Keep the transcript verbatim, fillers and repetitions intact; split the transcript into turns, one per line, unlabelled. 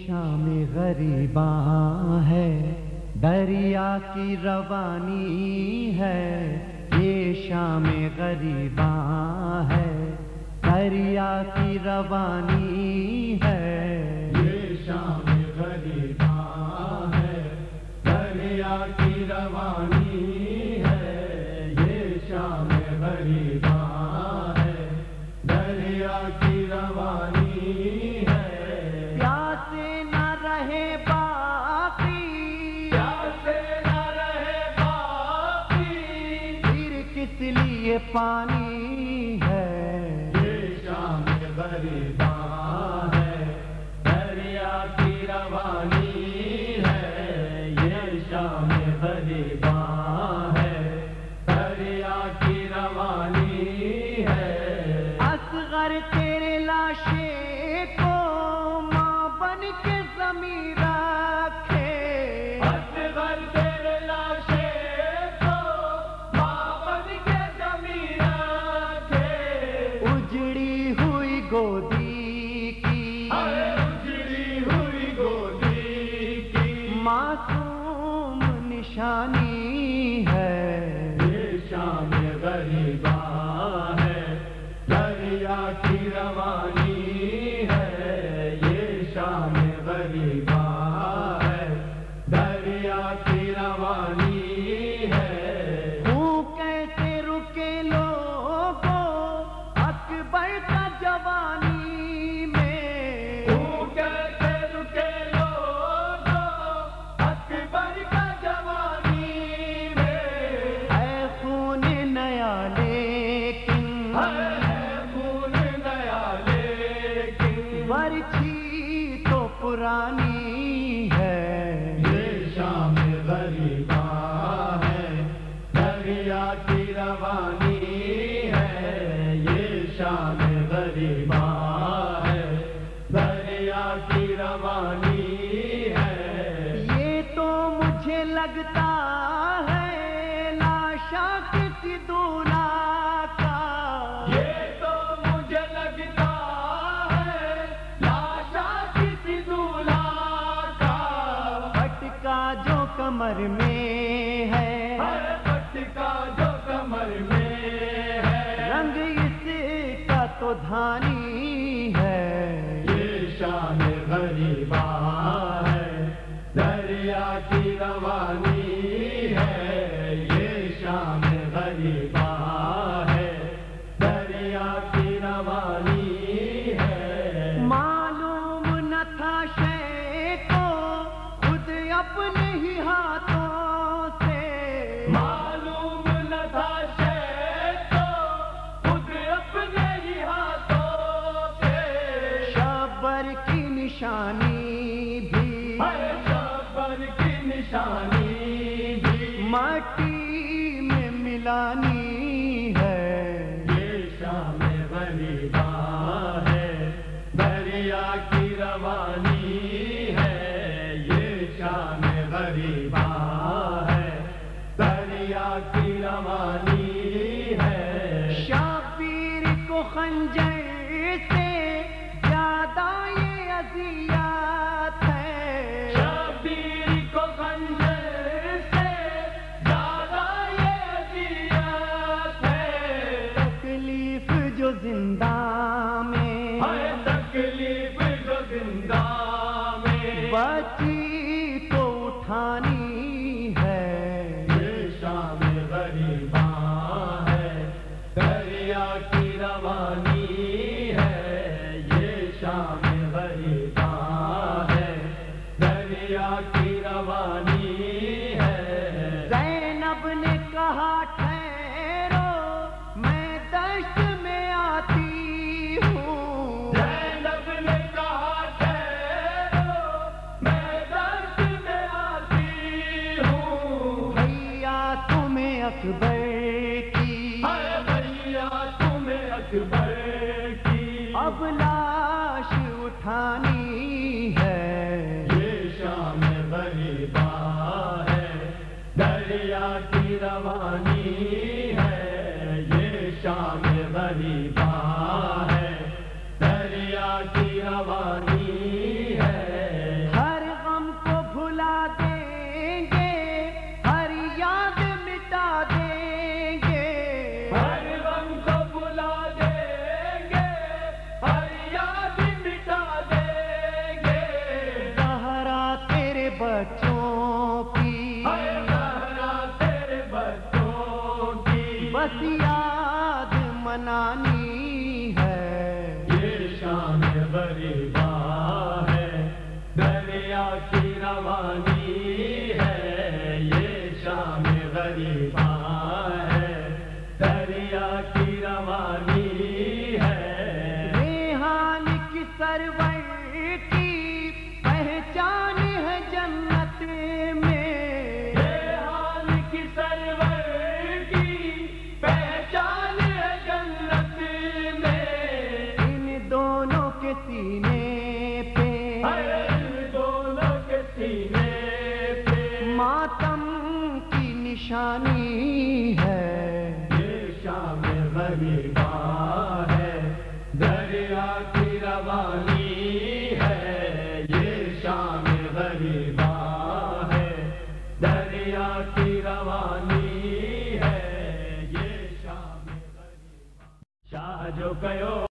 شام غریباں ہے، دریا کی روانی ہے، یہ شام غریباں ہے، دریا کی روانی ہے،
یہ شام غریباں ہے، دریا کی روانی ہے، یہ شام غریباں ہے، دریا کی روانی ہے،
پیاسے نہ رہے باقی،
پیاسے نہ رہے باقی،
پھر کس لیے پانی ہے،
یہ شام غریباں ہے، دریا کی روانی ہے، یہ شام غریباں ہے، دریا کی روانی ہے،
اصغر تیرے لاشے کو ماں بن کے زمین رکھے،
اصغر تیرے لاشے کو ماں بن کے زمین رکھے،
اجڑی ہوئی گودی کی
اجڑی ہوئی گودی کی
معصوم نشانی ہے،
یہ شام غریباں ہے، دریا کی روانی ہے، یہ شام غریباں ہے، دریا کی روانی ہے،
وہ کیسے رکے لوگوں اکبر کا جوانی میں،
تو کیسے رکے لوگوں اکبر کا جوانی میں،
اے خون نیا لیکن
ہے خون نیا لیکن
برچھی تو پرانی ہے،
یہ شام غریباں ہے، دریا کی روانی ہے، یہ شام غریباں ہے، دریا کی روانی ہے،
یہ تو مجھے لگتا ہے لاشا کسی دولا کا،
یہ تو مجھے لگتا ہے لاشا کسی دولہا کا،
پٹکا جو کمر میں ہے،
ہر پٹکا جو کمر میں ہے،
رنگ اس کا تو دھانی ہے،
یہ شام غریباں ہے، دریا کی روانی ہے، یہ شام غریباں ہے، دریا کی روانی ہے،
معلوم نہ تھا شے کو خود اپنے ہی ہاتھوں سے،
معلوم نہ تھا شے تو خود اپنے ہی ہاتھوں سے،
شبر کی نشانی بھی
ہر شبر کی نشانی بھی
مٹی میں ملانی ہے،
یہ شام غریباں ہے، دریا کی روانی ہے، یہ شام غریباں ہے، دریا کی روانی ہے،
شبیر کو خنجر سے زیادہ یہ اذیت ہے،
شبیر کو خنجر سے زیادہ یہ اذیت ہے،
تکلیف جو زندہ میں
ہر تکلیف جو زندہ میں
بچی تو اٹھانی ہے،
یہ شام غریباں ہے، دریا کی روانی ہے، یہ شام غریباں ہے، دریا کی روانی ہے،
زینب نے کہا ٹھہرو میں دشت میں آتی ہوں،
زینب نے کہا ٹھہرو میں دشت میں آتی ہوں،
بھیا تمہیں اکبر کی
ہائے بھیا تمہیں اکبر کی
اب لاش اٹھانی ہے،
یہ شام غریباں ہے، دریا کی روانی ہے، یہ شام غریباں ہے، دریا کی روانی ہے،
بس یاد منانی ہے،
یہ شام غریبا ہے، دریا کی روانی ہے، یہ شام غریبا ہے، دریا کی روانی ہے،
ریحان کی سرور کی پہچان ہے جنت میں،
ریحان کی سرور کی پہچان ہے جنت میں،
ان دونوں کے سینے پہ
ان دونوں کے سینے پہ
ماتم کی نشانی ہے،
یہ شام غریبا ہے، دریا کی روانی ہے، یہ شام غریبا ہے، دریا کی روانی ہے، یہ شام غریبا شاہ جو کہو